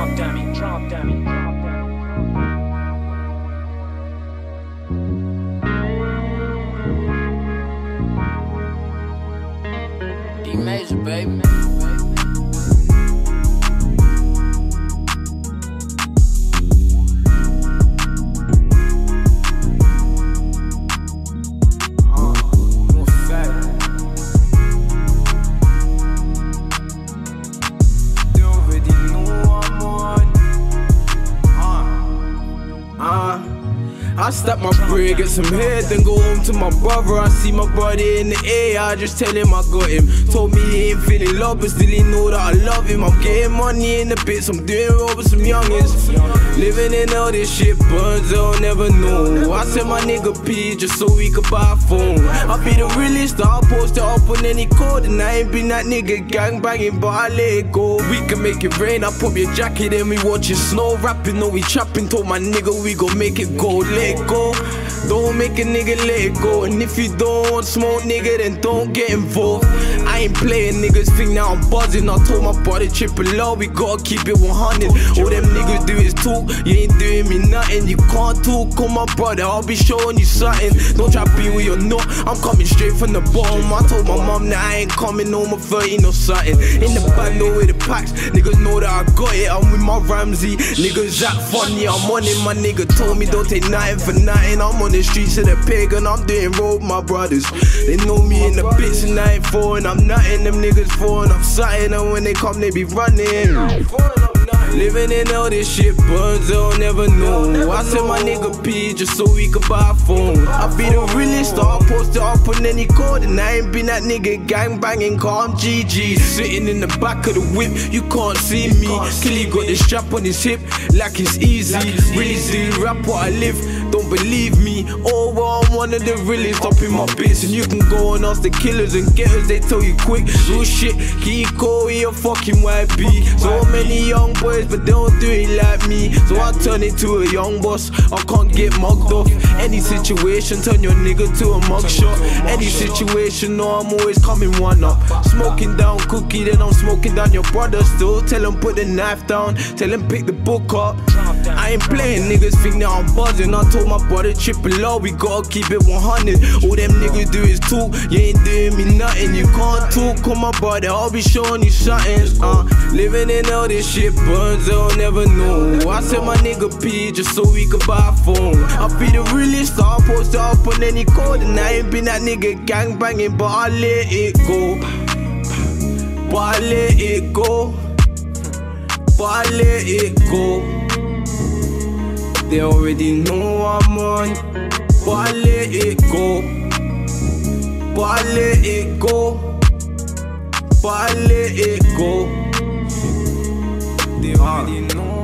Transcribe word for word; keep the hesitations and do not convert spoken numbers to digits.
Drop dummy, drop dummy, drop dummy. D Major, baby. I stack my bread, get some head, then go home to my brother. I see my brother in the air, I just tell him I got him. Told me he ain't feeling love, but still he know that I love him. I'm getting money in the bits, I'm doing road with some youngins. Living in all this shit, birds they'll never know. I sent my nigga P just so we could buy a phone. I be the realest, I'll post it up on any code. And I ain't been that nigga gang banging, but I let it go. We can make it rain, I put me a jacket and we watching snow. Rapping, no we trapping, told my nigga we gon' make it go. Let it go, don't make a nigga let it go. And if you don't want smoke, nigga, then don't get involved. I ain't playing, niggas think now I'm buzzing. I told my body triple L, we gotta keep it one hundred. All them niggas do is talk, you ain't doing me nothing. You can't talk on my brother, I'll be showing you something. Don't try to be where you're not, I'm coming straight from the bottom. I told my mom that I ain't coming home at thirteen or something. In the band, no with the packs, niggas know that I got it. I'm with my Ramsey, niggas act funny, I'm on it. My nigga told me don't take nothing for nothing. I'm on the streets of the pagan, I'm doing road with my brothers. They know me in the bits and I ain't foreign. I'm nothing, them niggas foreign, I'm something. And when they come, they be running. Living in all this shit, birds they'll never know. I sent my nigga P just so we could buy a phone. I be the realest, I'll post it up on any code. And I ain't been that nigga gang banging, cause I'm G G. Sitting in the back of the whip, you can't see me. Killy got the strap on his hip, like it's easy. Really do rap what I live, don't believe me. Oh well, I'm one of the realest up in my bits. And you can go and ask the killers and getters, they tell you quick. Real shit, keep going, you're fucking Y B. So many young boys, but they don't do it like me. So I turn it to a young boss, I can't get mugged off. Any situation, turn your nigga to a mugshot. Any situation, no, I'm always coming one up. Smoking down cookie, then I'm smoking down your brother still. Tell him put the knife down, tell him pick the book up. I ain't playing, niggas think that I'm buzzing. I told my brother triple O, we gotta keep it one hundred. All them niggas do is talk, you ain't doing me nothing. You can't talk on my brother, I'll be showing you something. uh, Living in all this shit, burns they'll never know. I sent my nigga P just so we could buy a phone. I be the realest, I'll post it up on any code. And I ain't been that nigga gang banging, but I let it go. But I let it go. But I let it go. They already know I'm on, but I let it go. But I let it go. But I let it go. They already know.